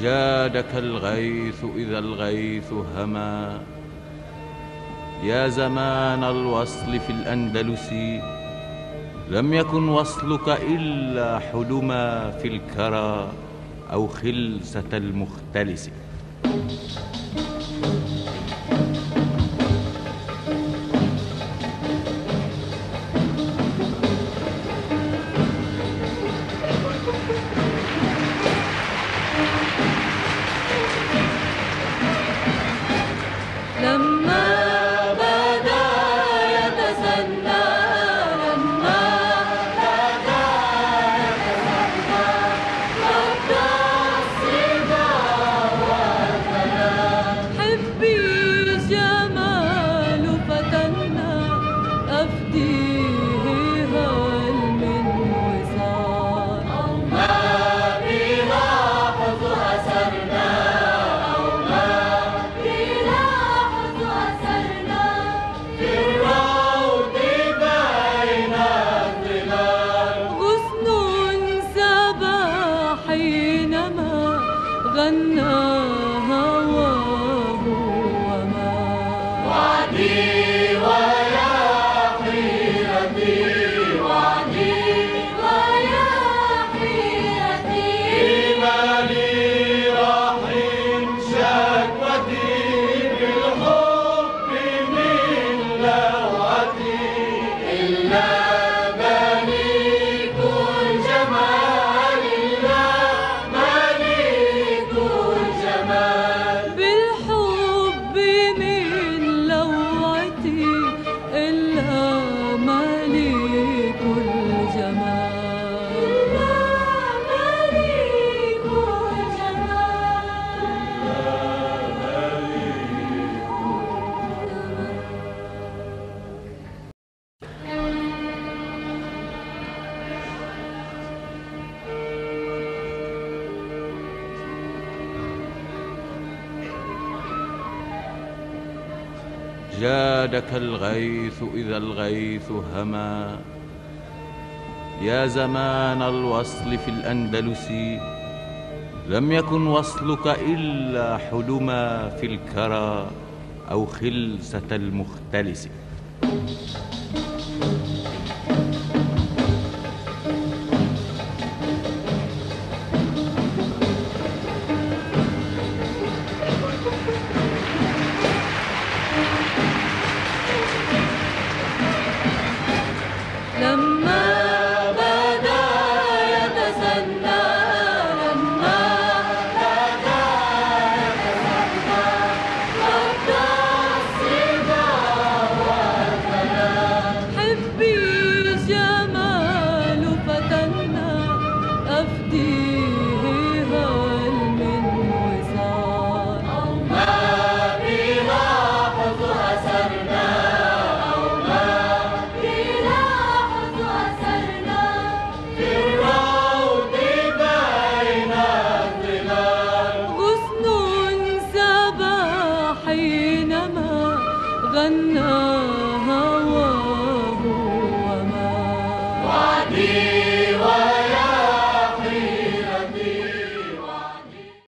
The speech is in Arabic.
جادك الغيث إذا الغيث هما، يا زمان الوصل في الأندلس، لم يكن وصلك إلا حلما في الكرى أو خلسة المختلس. جادك الغيث إذا الغيث هما، يا زمان الوصل في الأندلس، لم يكن وصلك إلا حلما في الكرى أو خلسة المختلس. حينما غنى